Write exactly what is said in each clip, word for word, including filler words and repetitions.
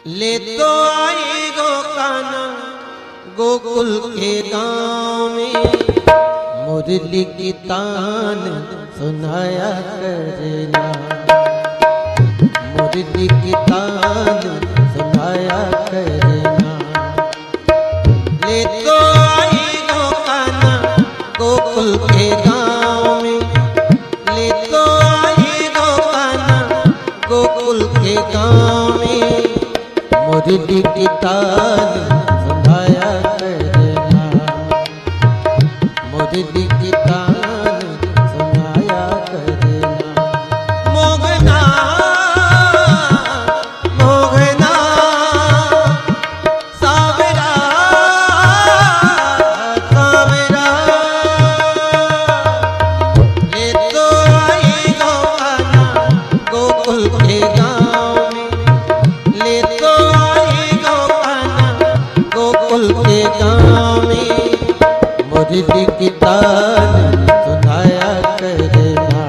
ले तो आई गो काना गोकुल के गाँव में, मुरली की तान सुनाया करना, मुरली की तान सुनाया करना। ले तो आई गो काना गोकुल के गाँव में, ले तो आई गो काना गोकुल के गाँव में, मुरली की तान सुनाया करना, मुरली की तान सुनाया करना। मोगना मोगना सावरा सावरा, ले तो आई गो काना गोकुल के गाँव में, ले तो आई गो काना गोकुल के गाँव में, मुरली की तान सुनाया करना,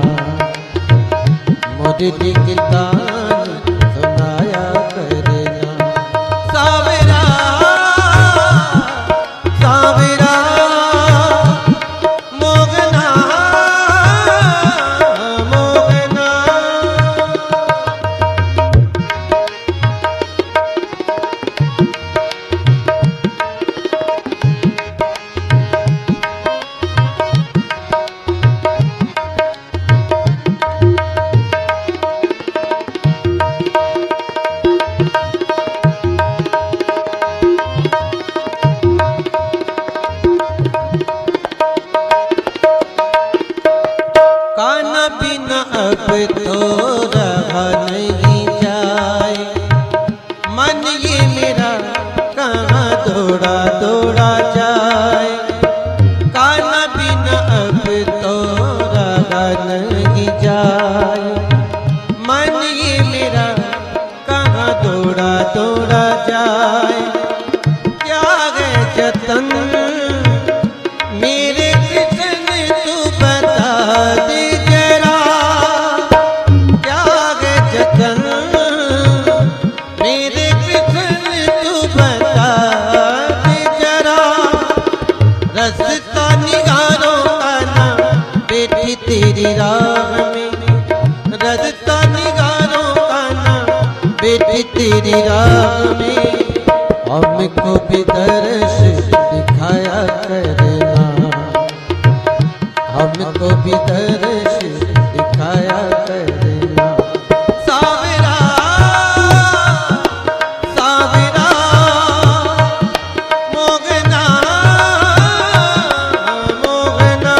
मुरली की तान सुनाया करना। सावरा सावरा मोगना मोगना, काना बिना अब तो रहा नहीं जाए, मन ये मेरा कहाँ दौड़ा दौड़ा जाए। काना बिना अब तो रहा नहीं जाए, मन ये मेरा कहाँ दौड़ा दौड़ा जाए। क्या है जतन मेरे कृष्ण तू बता दे जरा, क्या है जतन मेरे कृष्ण तू बता दे जरा। रास्ता निगारों का ना बेटी तेरी राह में, रास्ता निगारों का ना बेटी तेरी राह में, हमको भी दर्श दिखाया करना, हमको भी दर्श दिखाया करना। सावरा सावरा मोगना मोगना,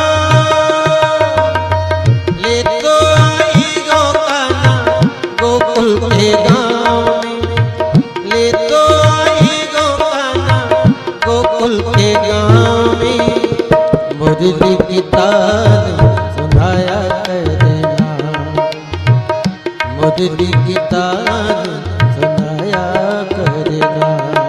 ले तो आई गो काना गोकुल के गाँव में, ले तो आई गो काना गोकुल के गाँव में, मुरली की तान सुनाया करना, मुरली की तान सुनाया करना।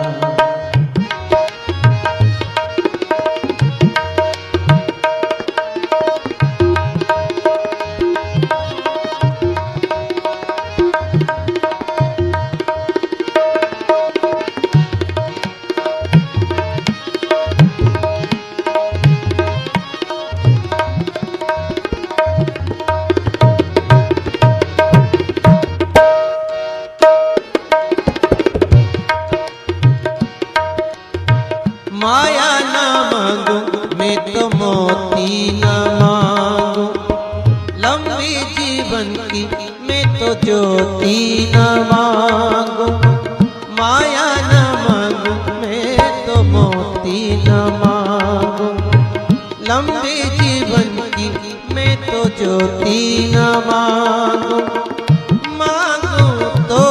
माया ना मांगू मैं तो मोती ना मांगू, लंबी जीवन की मैं तो ज्योति ना मांगू। माया ना मांगू मैं तो मोती ना मांगू, लंबी जीवन की मैं तो ज्योति ना मांगू। मांगू तो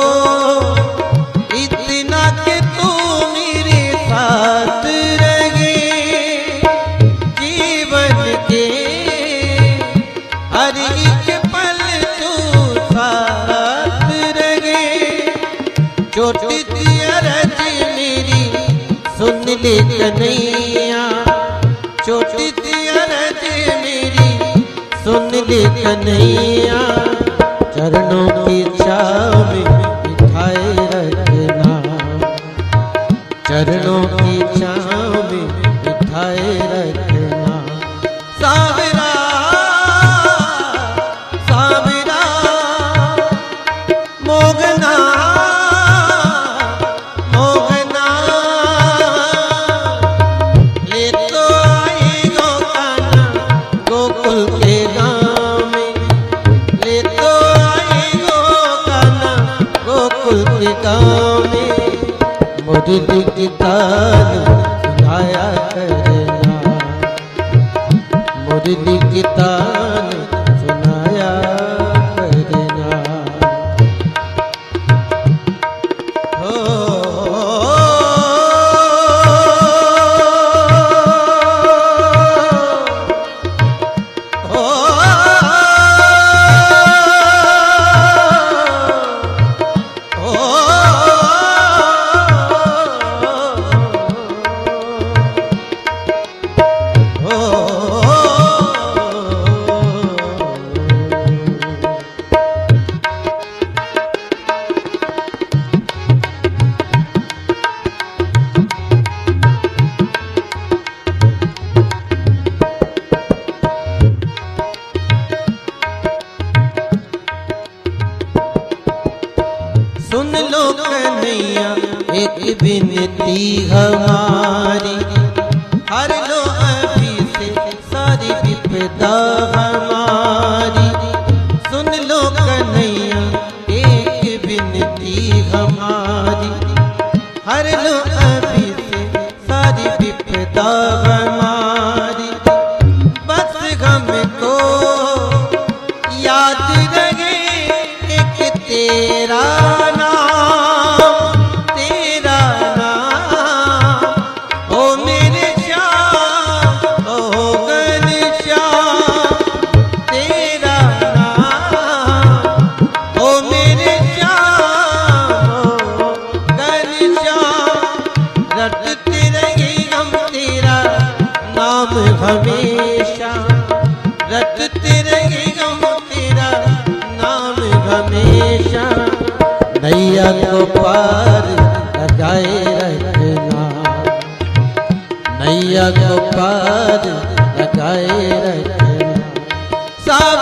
इतना कि तू मेरे साथ रहे, जीवन के हर एक पल तू साथ रहे। छोटी सी अर्ज मेरी सुन ले कन्हैया, छोटी सी अर्ज मेरी सुन ले कन्हैया, चरणों की छाँव में बिठाए रखना। मोहना मोहना ले तो आई गो कान्हा गोकुल के गाँव में, ले तो आई गो कान्हा गोकुल के गाँव में। मुरली की तान सुनाया करना, मुरली की तान सुनाया करना। हो सुन लो कन्हैया एक विनती हमारी, हर लो अभी से सारी विपदा हमारी। सुन लो कन्हैया एक विनती हमारी, हर लो अभी से सारी विपदा हमारी। बस हमको याद रहे एक तेरा हमेशा रटते रहेगा तेरा नाम हमेशा। नैया को पार लगाए रखना, नैया को पार लगाए रखना।